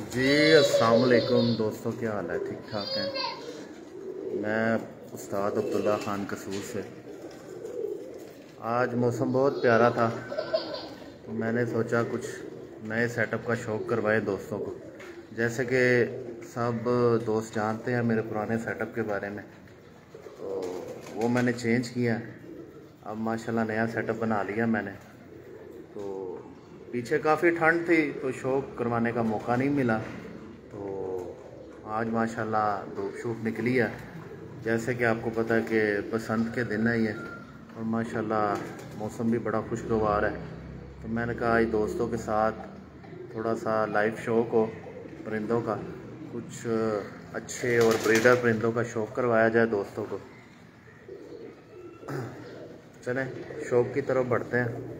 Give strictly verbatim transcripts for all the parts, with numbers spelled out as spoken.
जी अस्सलाम वालेकुम दोस्तों, क्या हाल है? ठीक ठाक हैं। मैं उस्ताद अब्दुल्ला ख़ान कसूर से। आज मौसम बहुत प्यारा था तो मैंने सोचा कुछ नए सेटअप का शौक़ करवाए दोस्तों को। जैसे कि सब दोस्त जानते हैं मेरे पुराने सेटअप के बारे में, तो वो मैंने चेंज किया। अब माशाल्लाह नया सेटअप बना लिया मैंने। तो पीछे काफ़ी ठंड थी तो शौक़ करवाने का मौका नहीं मिला, तो आज माशाल्लाह धूप शूप निकली है। जैसे कि आपको पता है कि बसंत के दिन है ये, और माशाल्लाह मौसम भी बड़ा खुशगवार है। तो मैंने कहा आज दोस्तों के साथ थोड़ा सा लाइव शौक़ हो परिंदों का, कुछ अच्छे और ब्रीडर परिंदों का शौक़ करवाया जाए दोस्तों को। चलें शौक़ की तरफ बढ़ते हैं।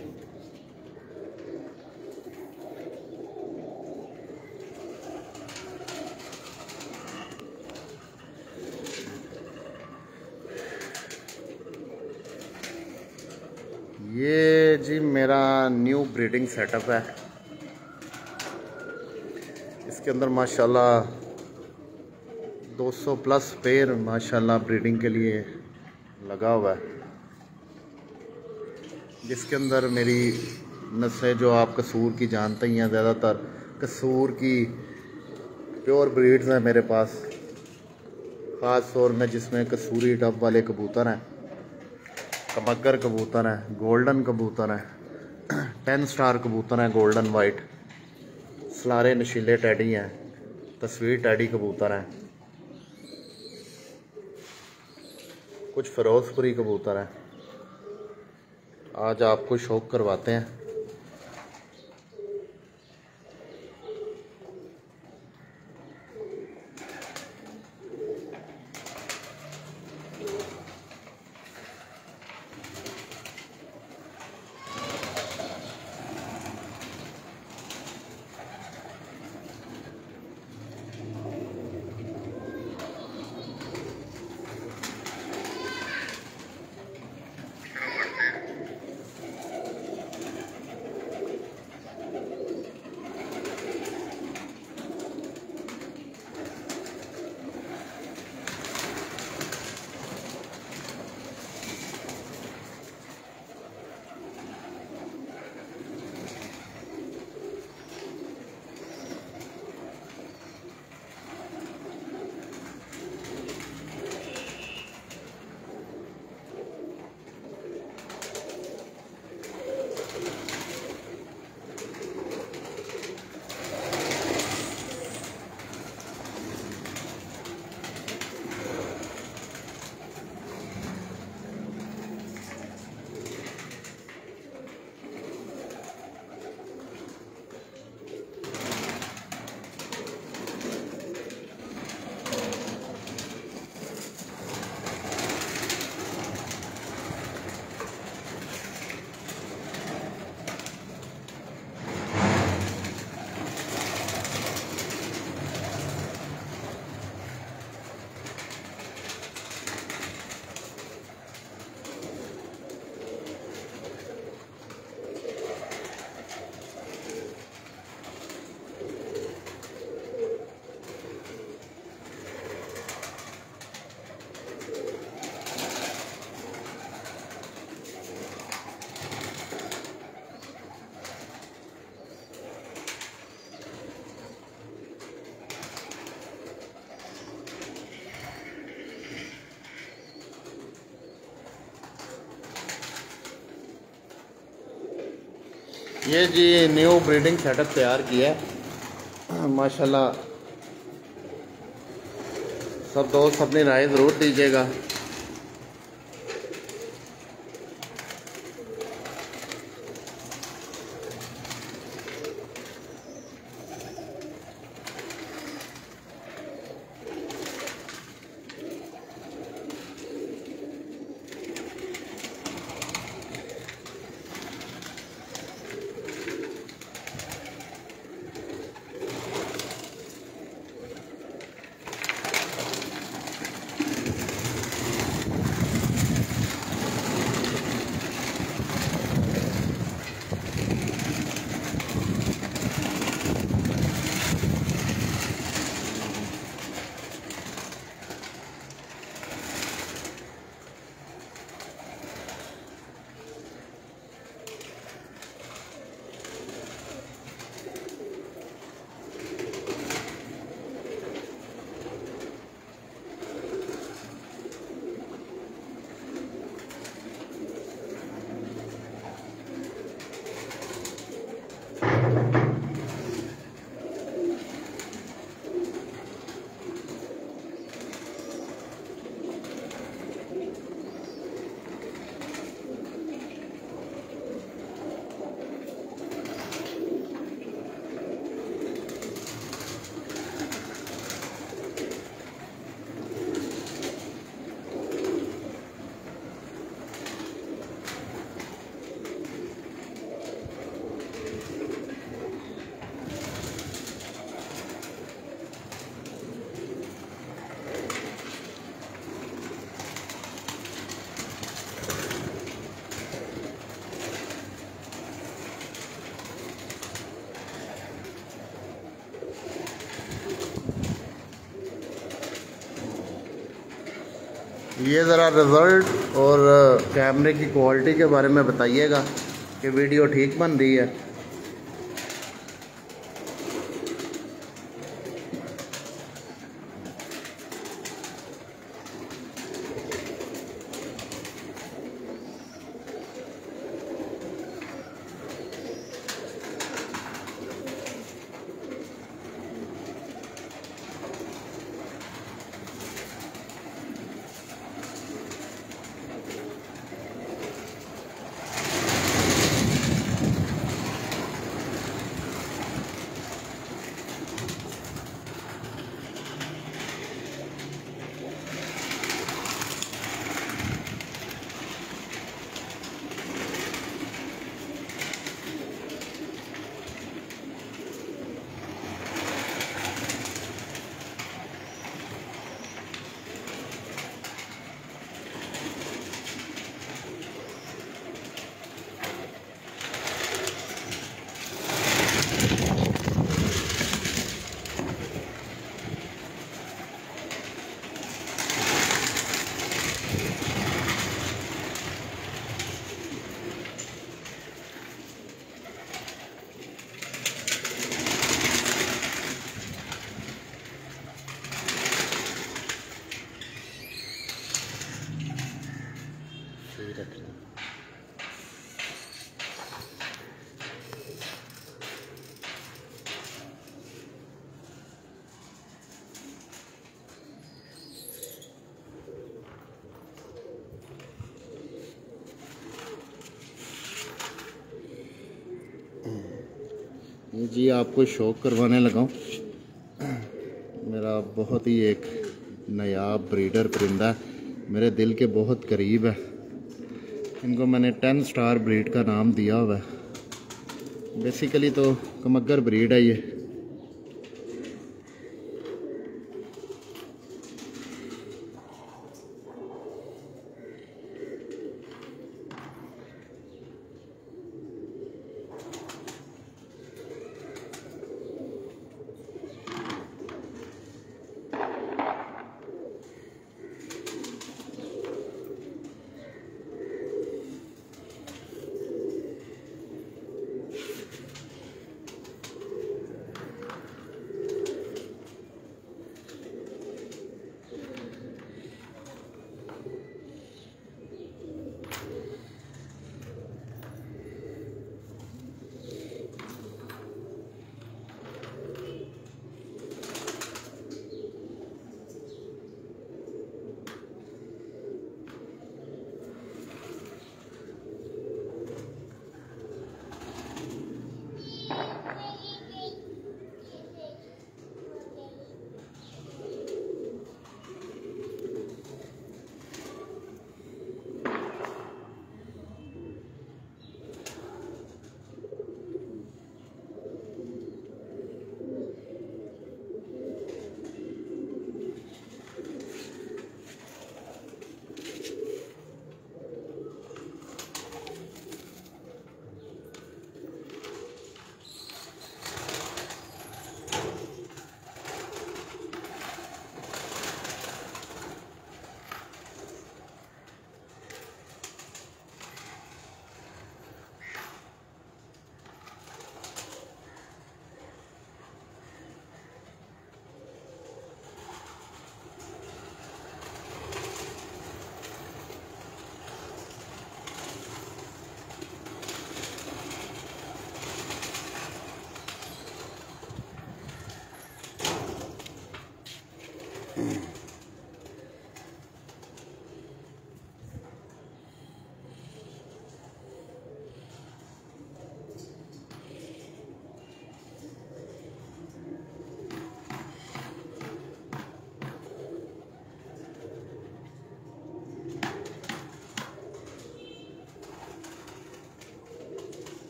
ये जी मेरा न्यू ब्रीडिंग सेटअप है। इसके अंदर माशाल्लाह दो सौ प्लस पेयर माशाल्लाह ब्रीडिंग के लिए लगा हुआ है, जिसके अंदर मेरी नस्लें जो आप कसूर की जानते ही हैं, ज़्यादातर कसूर की प्योर ब्रीड्स हैं मेरे पास। ख़ास तौर में जिसमें कसूरी डब वाले कबूतर हैं, कमगर कबूतर हैं, गोल्डन कबूतर हैं, टेन स्टार कबूतर हैं, गोल्डन वाइट, सलारे नशीले टैडी हैं, तस्वीर टैडी कबूतर हैं, कुछ फिरोजपुरी कबूतर हैं। आज आपको शौक़ करवाते हैं। ये जी न्यू ब्रीडिंग सेटअप तैयार किया है माशाल्लाह। सब दोस्त अपनी राय ज़रूर दीजिएगा। ये ज़रा रिज़ल्ट और कैमरे की क्वालिटी के बारे में बताइएगा कि वीडियो ठीक बन रही है। जी आपको शौक़ करवाने लगा हूँ। मेरा बहुत ही एक नायाब ब्रीडर परिंदा मेरे दिल के बहुत करीब है। इनको मैंने टेन स्टार ब्रीड का नाम दिया हुआ है। बेसिकली तो कमगर ब्रीड है ये।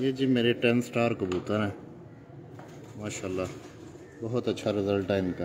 ये जी मेरे टेन स्टार कबूतर हैं माशाल्लाह, बहुत अच्छा रिज़ल्ट है इनका।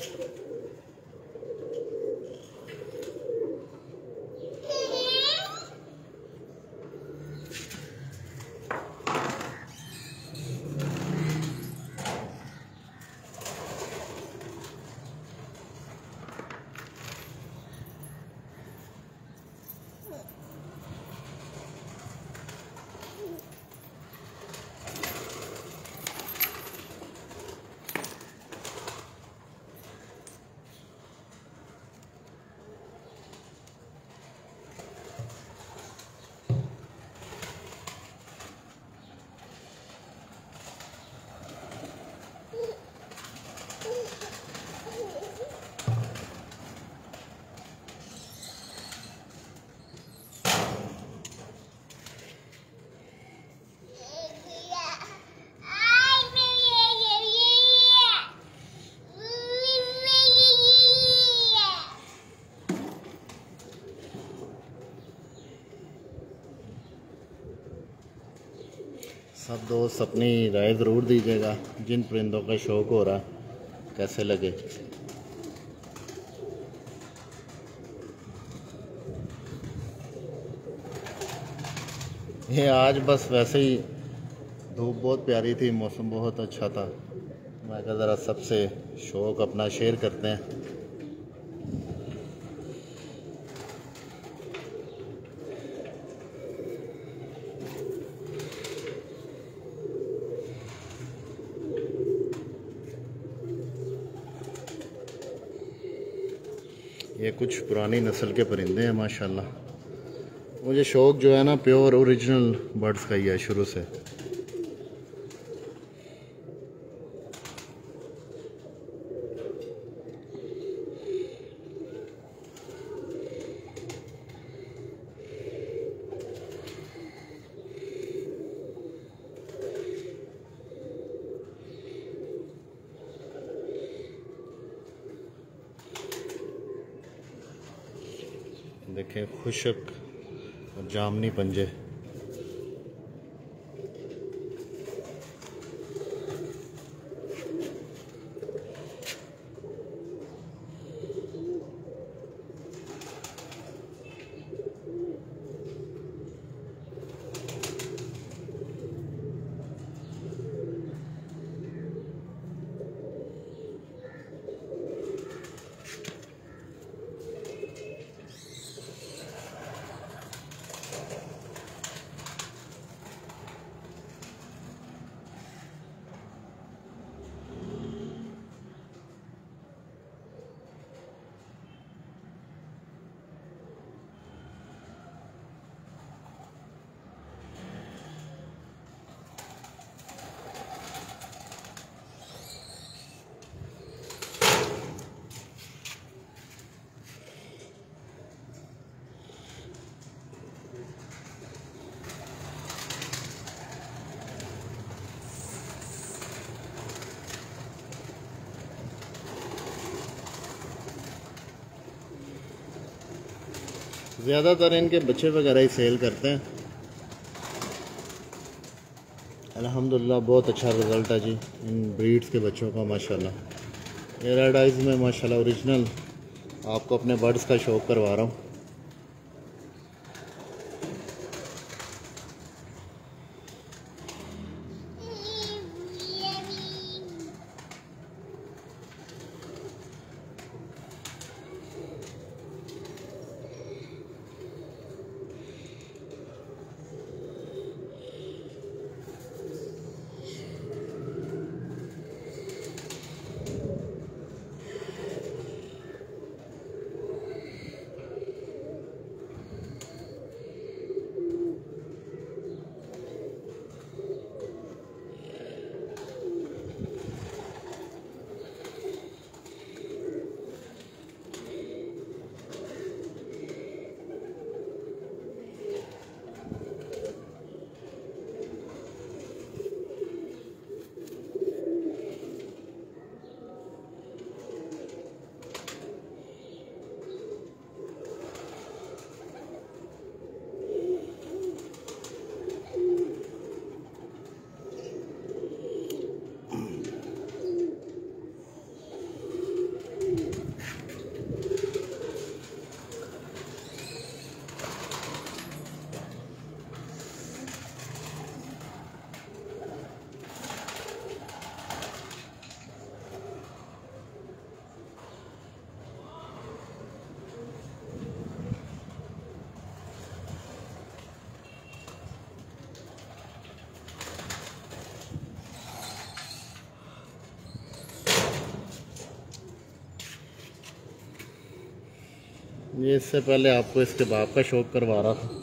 सब दोस्त अपनी राय ज़रूर दीजिएगा जिन परिंदों का शौक़ हो रहा कैसे लगे। ये आज बस वैसे ही धूप बहुत प्यारी थी, मौसम बहुत अच्छा था, मैं कहा ज़रा सबसे शौक़ अपना शेयर करते हैं। ये कुछ पुरानी नस्ल के परिंदे हैं माशाल्लाह। मुझे शौक़ जो है ना प्योर ओरिजिनल बर्ड्स का ही है शुरू से। देखें खुशक और जामनी पंजे। ज़्यादातर इनके बच्चे वगैरह ही सेल करते हैं। अल्हम्दुलिल्लाह बहुत अच्छा रिज़ल्ट है जी इन ब्रीड्स के बच्चों का माशाल्लाह। ये रेड आइज़ में माशाल्लाह ओरिजिनल आपको अपने बर्ड्स का शौक़ करवा रहा हूँ। ये इससे पहले आपको इसके बाप का शौक करवा रहा था।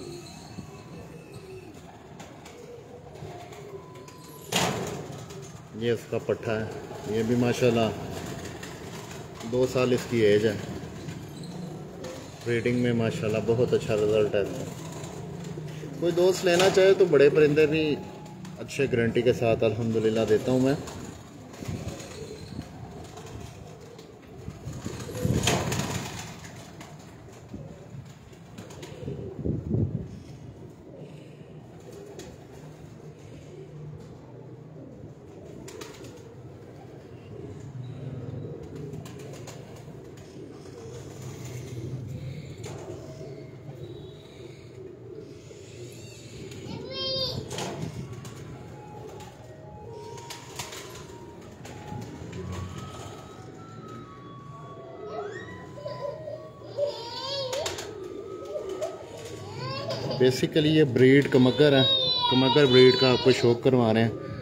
ये इसका पट्ठा है, ये भी माशाल्लाह दो साल इसकी एज है। ब्रीडिंग में माशाल्लाह बहुत अच्छा रिज़ल्ट है इसका। कोई दोस्त लेना चाहे तो बड़े परिंदे भी अच्छे गारंटी के साथ अल्हम्दुलिल्लाह देता हूँ मैं। बेसिकली ये ब्रीड कमगर है, कमगर ब्रीड का आपको शौक करवा रहे हैं।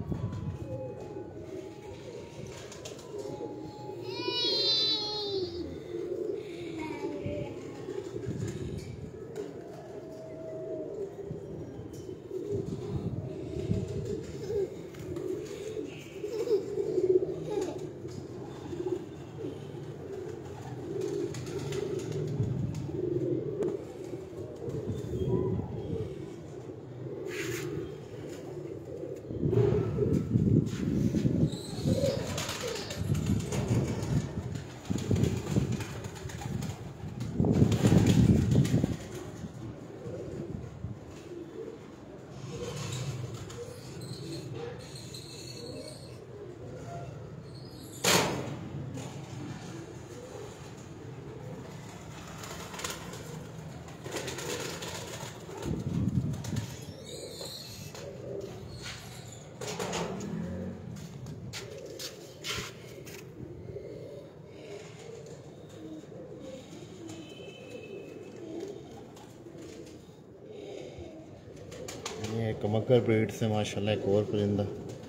ये कमगर ब्रीड से माशाल्लाह एक और परिंदा।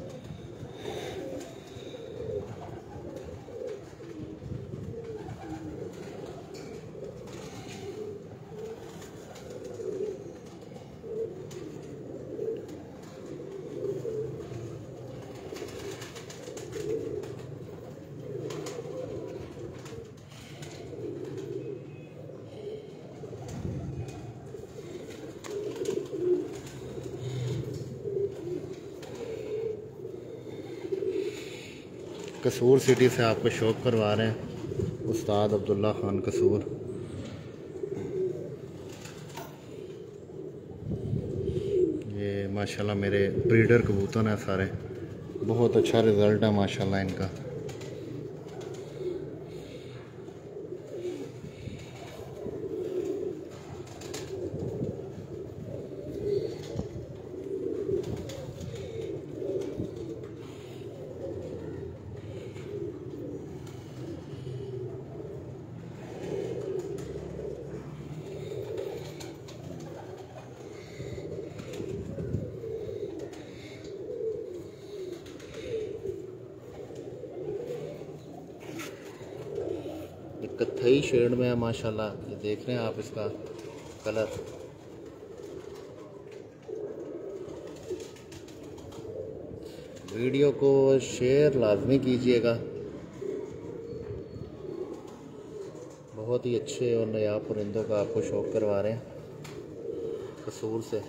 कसूर सिटी से आपको शौक करवा रहे हैं उस्ताद अब्दुल्ला खान कसूर। ये माशाल्लाह मेरे ब्रीडर कबूतर हैं सारे, बहुत अच्छा रिज़ल्ट है माशाल्लाह इनका। कत्थई शेड में है माशाल्लाह, ये देख रहे हैं आप इसका कलर। वीडियो को शेयर लाजमी कीजिएगा। बहुत ही अच्छे और नया परिंदों का आपको शौक करवा रहे हैं कसूर से।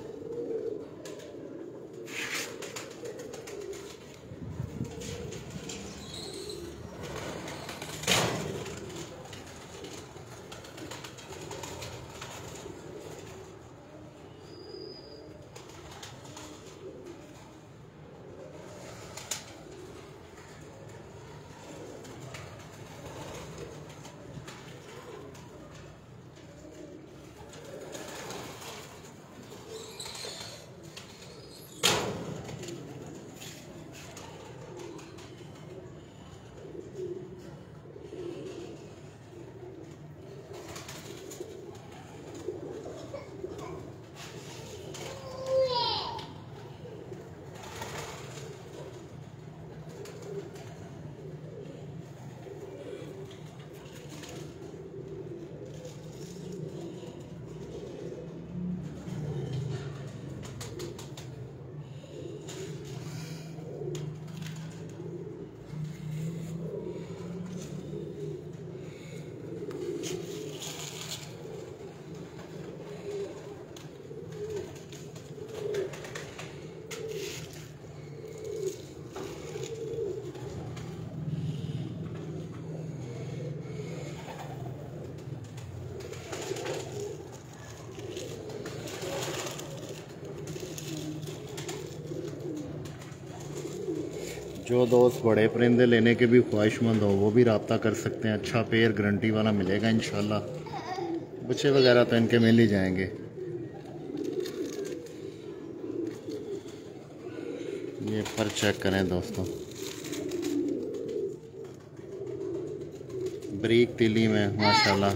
जो दोस्त बड़े परिंदे लेने के भी ख्वाहिशमंद हो वो भी रब्ता कर सकते हैं। अच्छा पेयर गारंटी वाला मिलेगा इंशाल्लाह। बच्चे वगैरह तो इनके मिल ही जाएंगे। ये पर चेक करें दोस्तों, ब्रीक तिली में माशाल्लाह।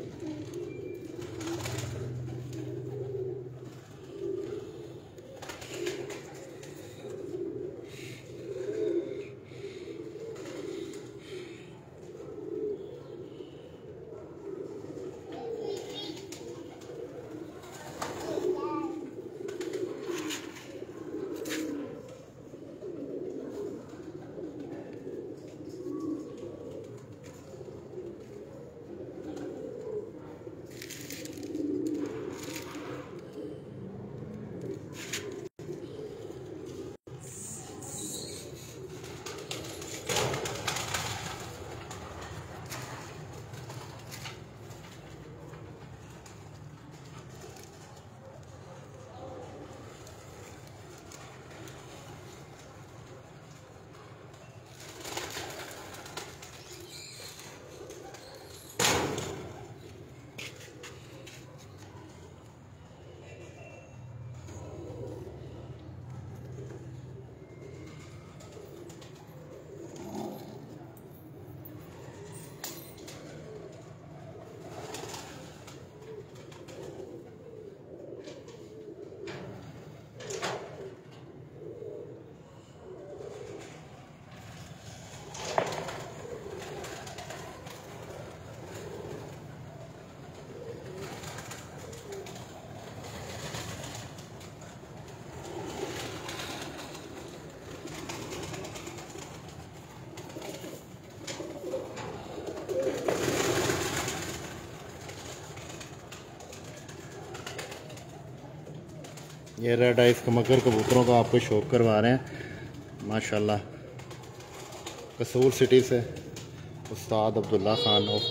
ये रेड आइस कमकर कबूतरों का आपको शौक करवा रहे हैं माशाल्लाह। कसूर सिटी से उस्ताद Abdullah Khan of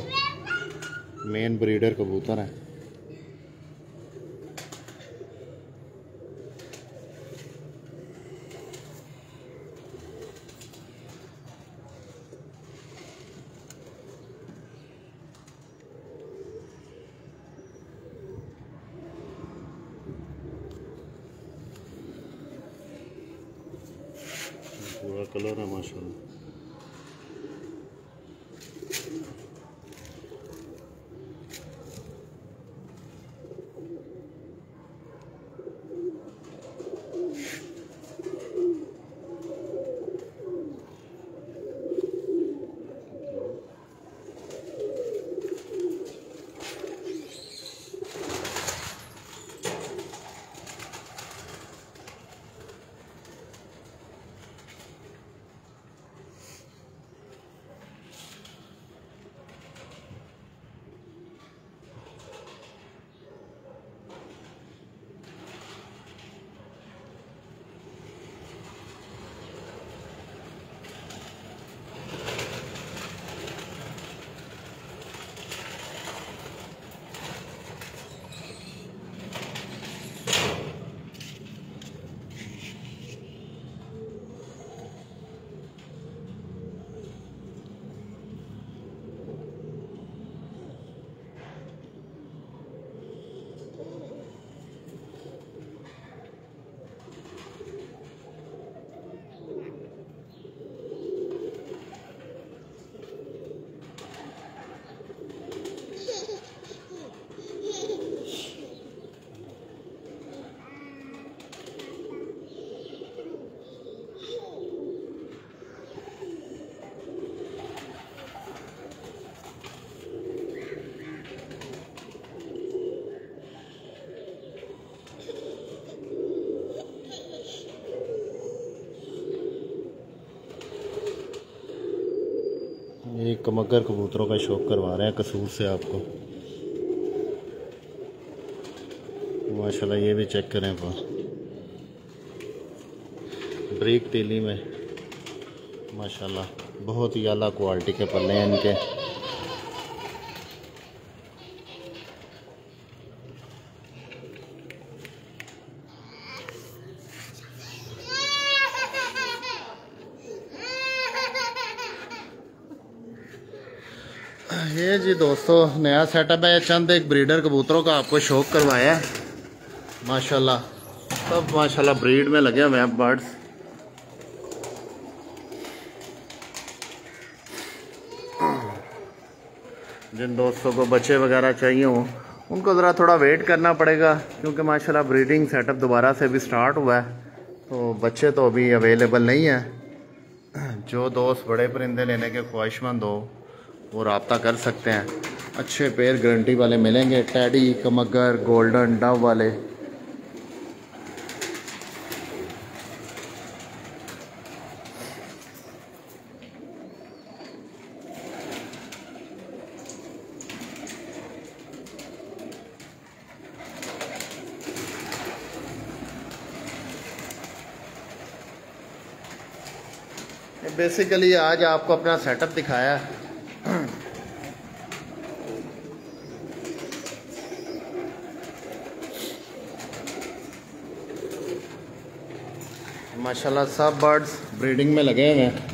Kasur main breeder कबूतर हैं। पूरा कलर है माशाल्लाह। ये कमगर कबूतरों का शौक करवा रहे हैं कसूर से आपको माशाल्लाह। ये भी चेक करें पर ब्रीक तीली में माशाल्लाह, बहुत ही आला क्वालिटी के पल्ले हैं इनके। ये जी दोस्तों नया सेटअप है। चंद एक ब्रीडर कबूतरों का आपको शौक करवाया है। माशाल्लाह सब माशाल्लाह ब्रीड में लगे हुए हैं बर्ड्स। जिन दोस्तों को बच्चे वगैरह चाहिए हों उनको ज़रा थोड़ा वेट करना पड़ेगा, क्योंकि माशाल्लाह ब्रीडिंग सेटअप दोबारा से भी स्टार्ट हुआ है, तो बच्चे तो अभी अवेलेबल नहीं हैं। जो दोस्त बड़े परिंदे लेने के ख्वाहिशमंद हो वो रब्ता कर सकते हैं। अच्छे पेयर गारंटी वाले मिलेंगे, टैडी, कमगर, गोल्डन, डव वाले। बेसिकली आज आपको अपना सेटअप दिखाया है। माशाल्लाह सब बर्ड्स ब्रीडिंग में लगे हुए हैं।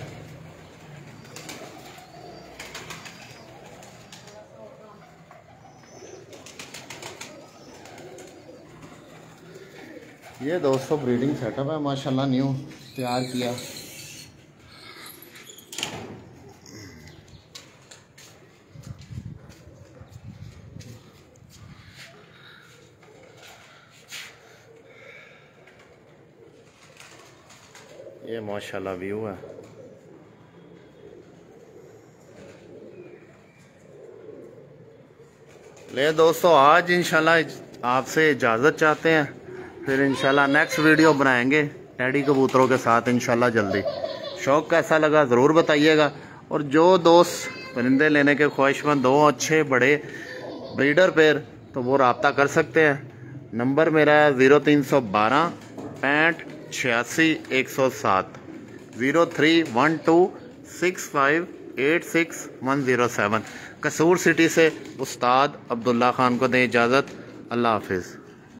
ये दोस्तों ब्रीडिंग सेटअप है माशाल्लाह, न्यू तैयार किया। ये माशाल्लाह व्यू है। ले दोस्तों आज इंशाल्लाह आपसे इजाज़त चाहते हैं, फिर इंशाल्लाह नेक्स्ट वीडियो बनाएंगे टैडी कबूतरों के साथ इंशाल्लाह जल्दी। शौक़ कैसा लगा ज़रूर बताइएगा। और जो दोस्त परिंदे लेने के ख्वाहिशमंद हो अच्छे बड़े ब्रीडर पेयर, तो वो रब्ता कर सकते हैं। नंबर मेरा है ज़ीरो तीन सौ बारह पैंठ छियासी एक सौ सात, zero three one two six five eight six one zero seven. Kasur city से उस्ताद अब्दुल्ला खान को दें इजाज़त। अल्लाह हाफिज़।